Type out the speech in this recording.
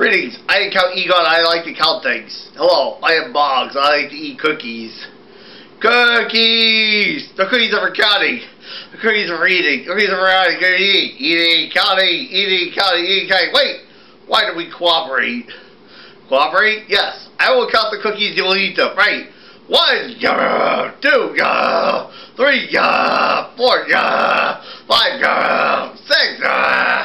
Greetings, I am Count Egon, I like to count things. Hello, I am Boggs, I like to eat cookies. Cookies! The cookies are for counting. The cookies are for eating. The cookies are for eating. Eating, counting. Wait! Why do we cooperate? Cooperate? Yes. I will count the cookies, you will eat them. Right. 1, 2, 3, 4, 5, 6,